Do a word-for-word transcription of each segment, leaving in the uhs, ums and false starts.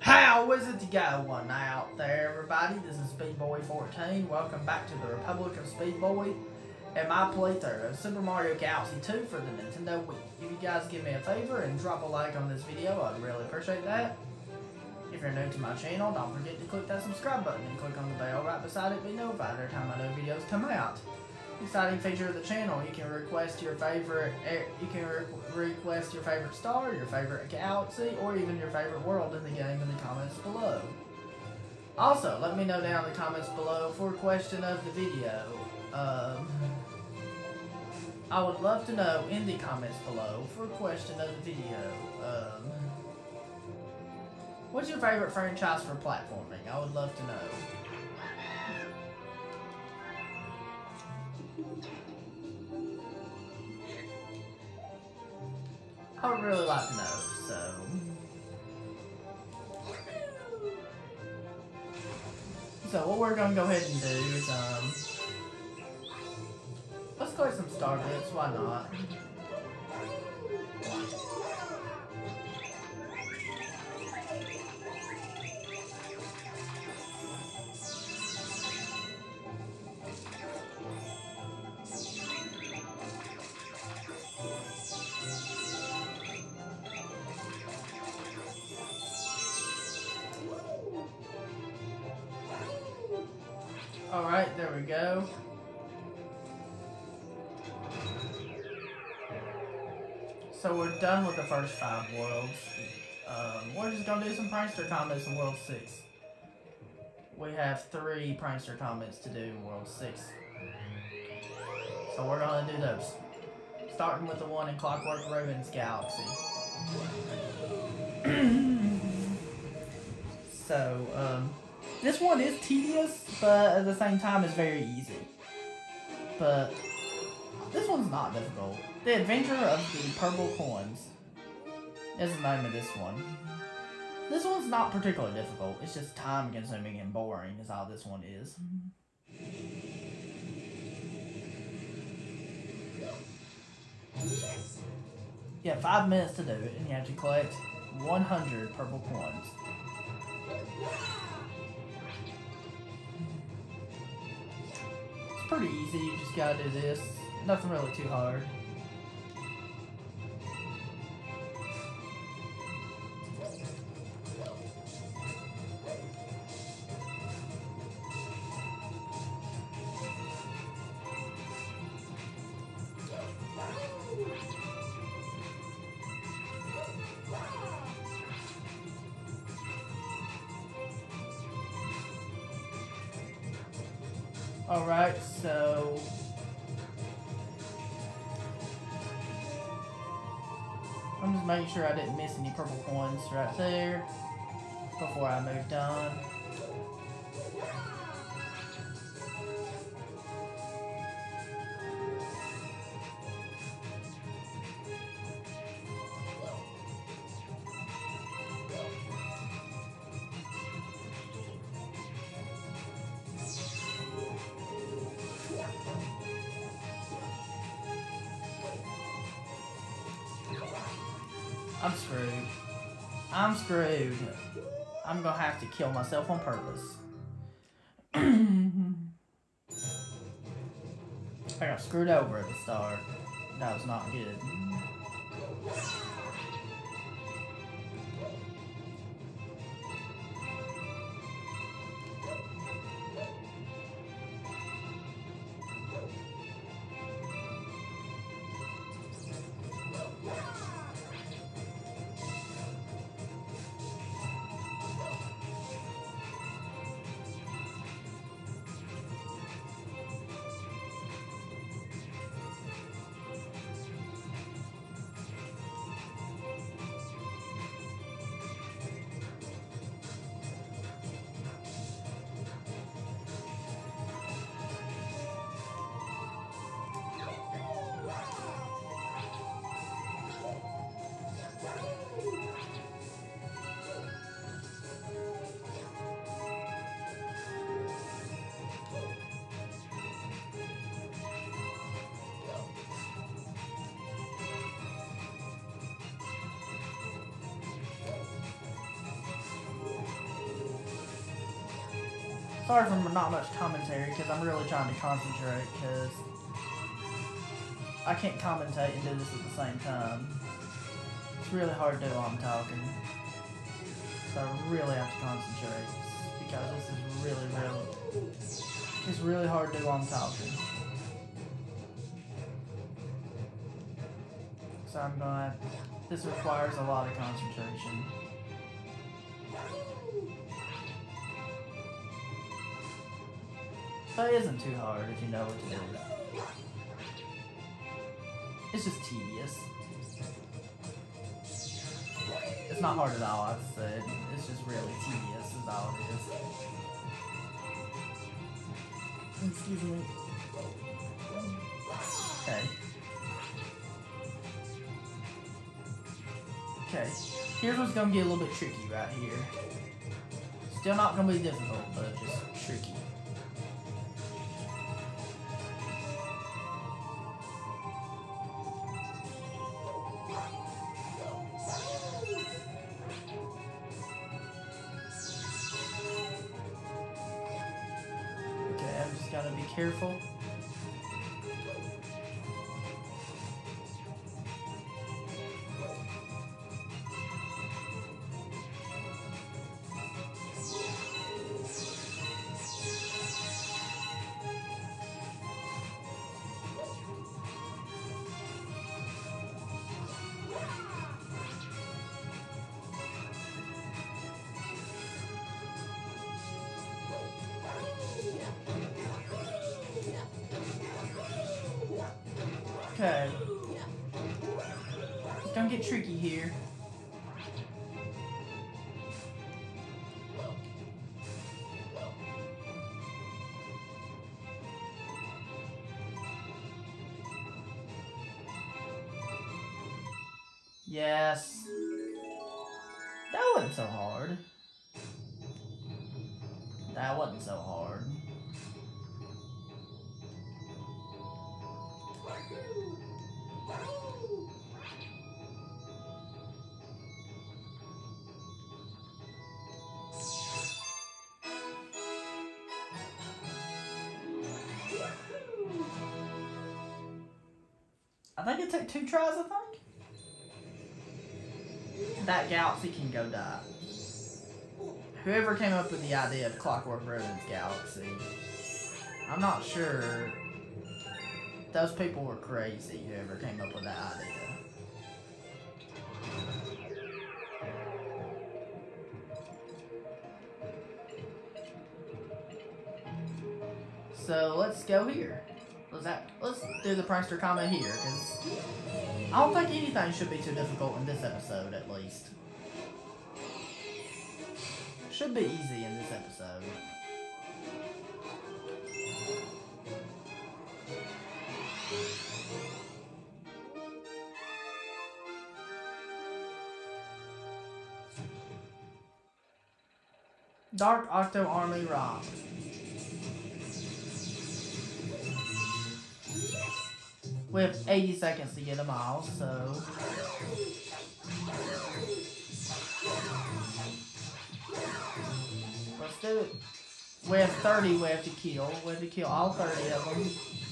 How is it going out there, everybody? This is Speedboy fourteen. Welcome back to the Republic of Speedboy and my playthrough of Super Mario Galaxy two for the Nintendo Wii. If you guys give me a favor and drop a like on this video, I'd really appreciate that. If you're new to my channel, don't forget to click that subscribe button and click on the bell right beside it to be notified every time my new videos come out. Exciting feature of the channel, you can request your favorite you can re request your favorite star, your favorite galaxy, or even your favorite world in the game in the comments below. Also, let me know down in the comments below for a question of the video. Um, I would love to know in the comments below for a question of the video. Um, what's your favorite franchise for platforming? I would love to know. I would really like to know, so... So what we're gonna go ahead and do is, um... let's collect some star bits, why not? Alright, there we go. So we're done with the first five worlds. Um, we're just gonna do some Prankster Comets in World six. We have three Prankster Comets to do in World six. So we're gonna do those. Starting with the one in Clockwork Ruins Galaxy. So, um... this one is tedious, but at the same time it's very easy. But this one's not difficult. The Adventure of the Purple Coins is the name of this one. This one's not particularly difficult. It's just time consuming and boring is all this one is. You have five minutes to do it, and you have to collect one hundred purple coins. It's pretty easy, you just gotta do this. Nothing really too hard. Alright, so... I'm just making sure I didn't miss any purple coins right there before I moved on. I'm screwed. I'm screwed. I'm gonna have to kill myself on purpose. I got screwed over at the start. That was not good. Sorry for not much commentary, because I'm really trying to concentrate, because I can't commentate and do this at the same time. It's really hard to do while I'm talking. So I really have to concentrate, because this is really, really, it's really hard to do while I'm talking. So I'm gonna, this requires a lot of concentration. But it isn't too hard if you know what to do. It's just tedious. It's not hard at all, I've said. It's just really tedious is all it is. Excuse me. Okay. Okay. Here's what's gonna get a little bit tricky right here. Still not gonna be difficult, but just tricky. Gotta be careful. Okay. It's gonna get tricky here. Yes. That wasn't so hard. That wasn't so hard. I think it took two tries, I think. That galaxy can go die. Whoever came up with the idea of Clockwork Road's galaxy, I'm not sure. Those people were crazy, whoever came up with that idea. So let's go here. Let's, that, let's do the Prankster Comet here, because I don't think anything should be too difficult in this episode, at least. Should be easy in this episode. Dark Octo Army Rock. We have eighty seconds to get them all, so... Let's do it. We have thirty we have to kill. We have to kill all thirty of them.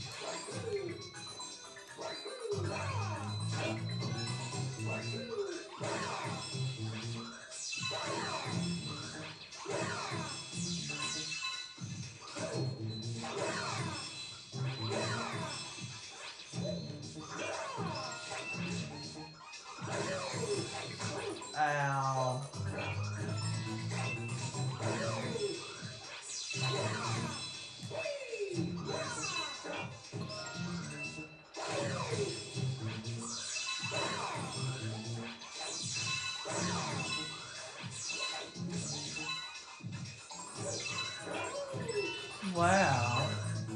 Ow. Wow.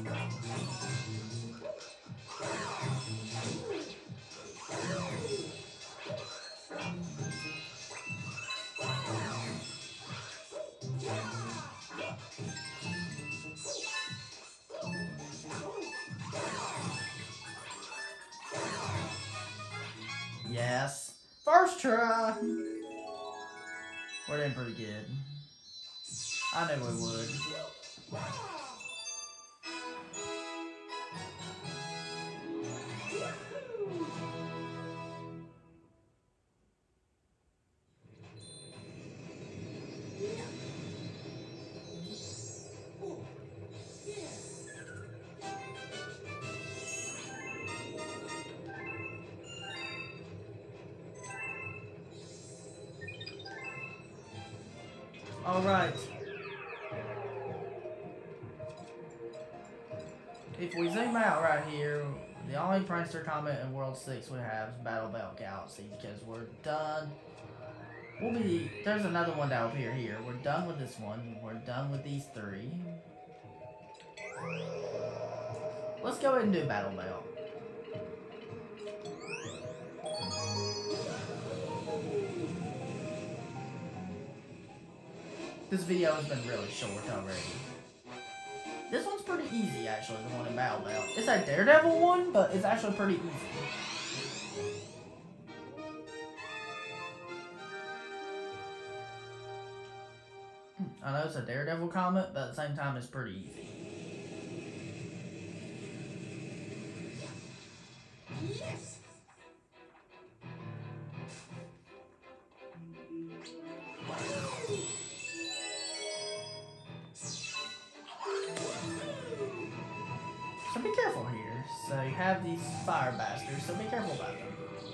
Yes. First try. We're doing pretty good. I knew we would. Alright. If we zoom out right here, the only Prankster Comet in World six we have is Battle Belt Galaxy, because we're done. We'll be, there's another one that'll appear here. We're done with this one. We're done with these three. Let's go ahead and do Battle Belt. This video has been really short already. This one's pretty easy, actually, the one in Battle Belt. It's a Daredevil one, but it's actually pretty easy. I know it's a Daredevil comet, but at the same time, it's pretty easy. Yes. So be careful here. So you have these fire bastards, so be careful about them.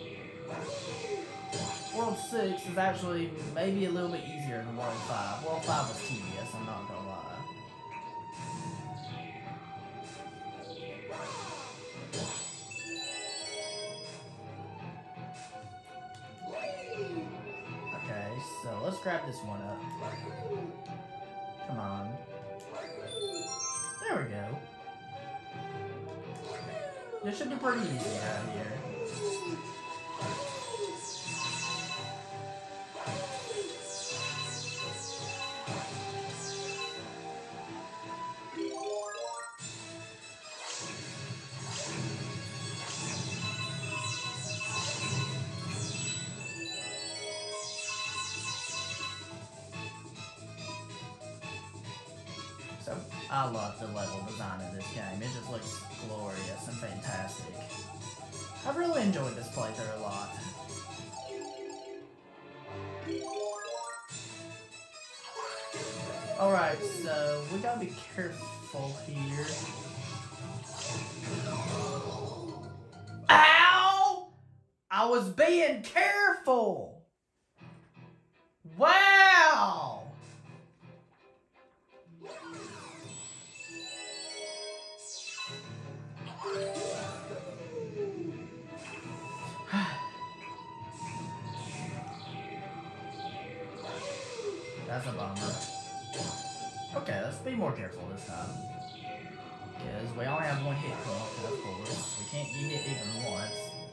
World six is actually maybe a little bit easier than World five. World five was tedious, I'm not gonna lie. Okay, so let's grab this one up. Come on. There we go. This should be pretty easy out here. So, I love the level design of this game. It just looks glorious and fantastic. I've really enjoyed this playthrough a lot. Alright, so we gotta be careful here. Ow! I was being careful! Wow! That's a bummer. Okay, let's be more careful this time. Because we only have one hit point, of course. We can't get hit even once.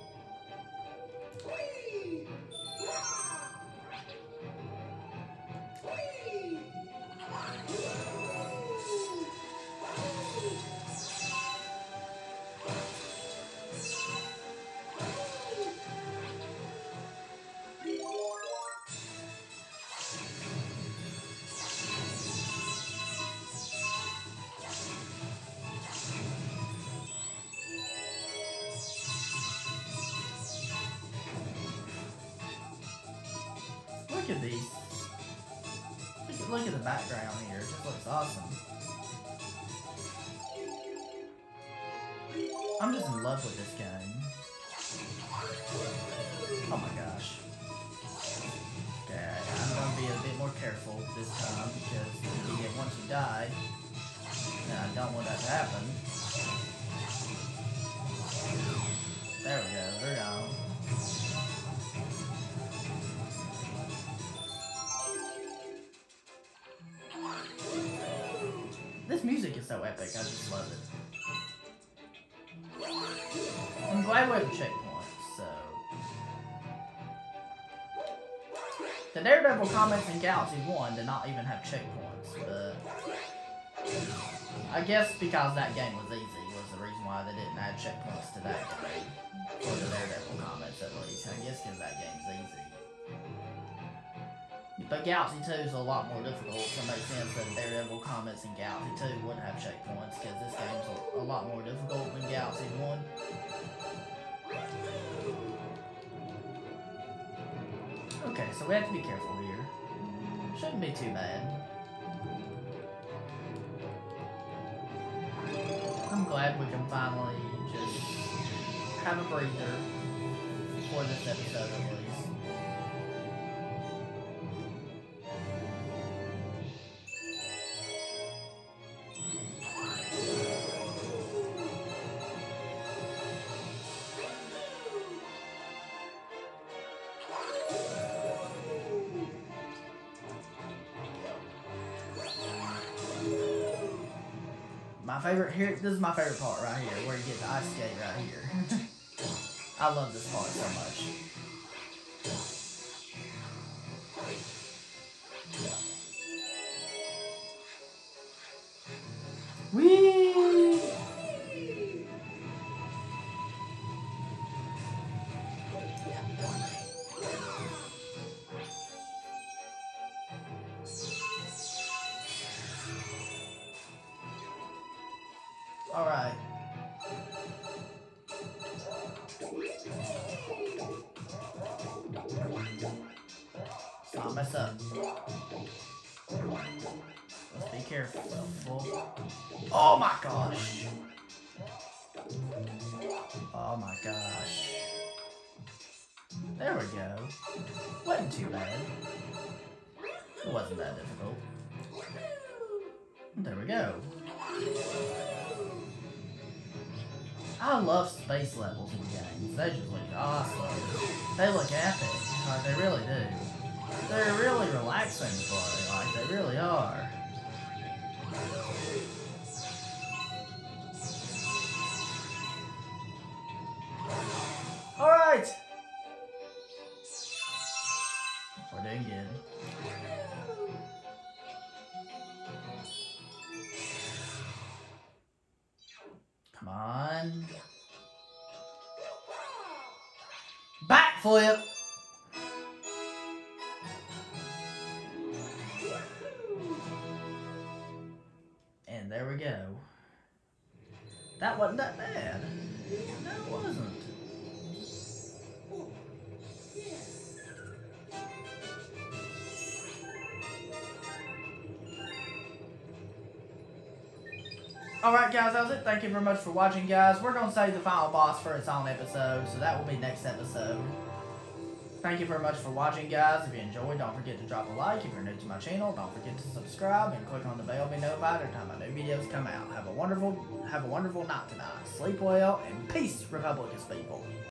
Look at these. Look at, look at the background here. It just looks awesome. I'm just in love with this game. Oh my gosh. Okay, I'm gonna be a bit more careful this time because if you get once you die, and I don't want that to happen. There we go. They're gone. This music is so epic, I just love it. I'm glad we have a checkpoint, so... The Daredevil Comets in Galaxy one did not even have checkpoints, but... I guess because that game was easy was the reason why they didn't add checkpoints to that game. For the Daredevil Comets, at least. I guess because that game's easy. But Galaxy two is a lot more difficult, so it makes sense that Daredevil, Comets, and Galaxy two wouldn't have checkpoints, because this game's a, a lot more difficult than Galaxy one. Okay, so we have to be careful here. Shouldn't be too bad. I'm glad we can finally just have a breather for this episode at least. My favorite here, this is my favorite part right here, where you get the ice skate right here. I love this part so much. Whee! All right. Stop mess up. Let's be careful. Oh my gosh. Oh my gosh. There we go. Wasn't too bad. It wasn't that difficult. There we go. I love space levels in games. They just look awesome. They look epic. Like, they really do. They're really relaxing to play. Like, they really are. Alright! We're doing good. Come on. Backflip! And there we go. That wasn't that bad. No, it wasn't. Alright guys, that was it. Thank you very much for watching, guys. We're going to save the final boss for its own episode, so that will be next episode. Thank you very much for watching, guys. If you enjoyed, don't forget to drop a like. If you're new to my channel, don't forget to subscribe and click on the bell to be notified every time my new videos come out. Have a wonderful, have a wonderful night tonight. Sleep well, and peace, Republic of Speedboy.